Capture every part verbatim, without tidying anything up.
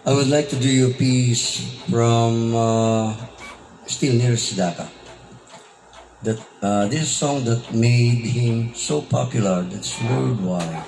I would like to do you a piece from uh, Still Near Sidaka. That uh, this is a song that made him so popular that's worldwide.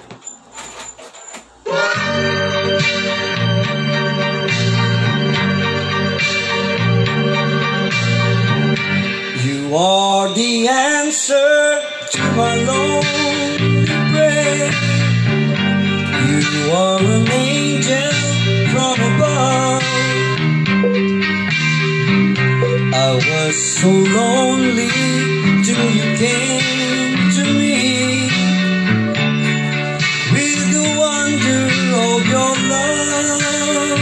You are the answer to my lonely prayer. You are an angel from above. I was so lonely till you came to me with the wonder of your love.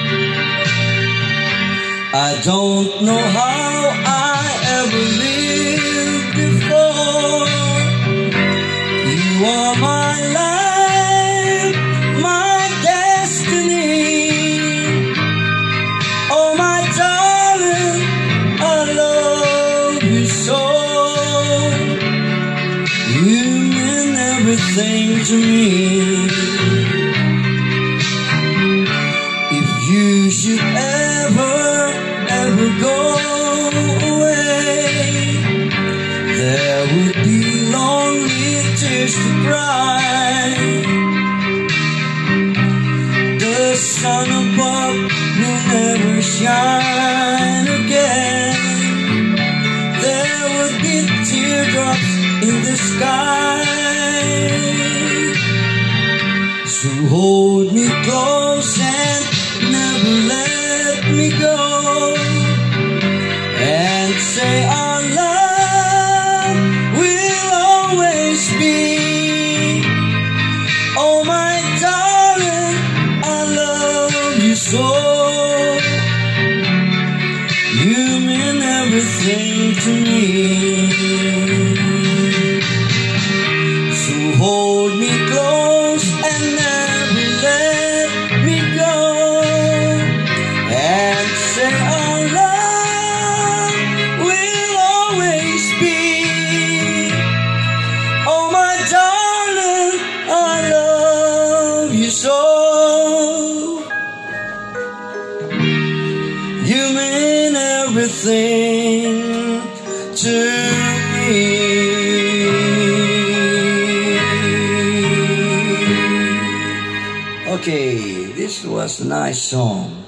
I don't know how I ever lived before. You are my life, my destiny. Oh my darling, I love you so. You mean everything to me. If you should ever, ever go away, there would be lonely tears to cry. The sun above will never shine again. There would be teardrops in the sky. So hold me close and never let me go, and say our love will always be. Oh my darling, I love you so. You mean everything to me. So hold me close and never let me go, and say our love will always be. Oh my darling, I love you so. You mean everything to me. Okay, this was a nice song.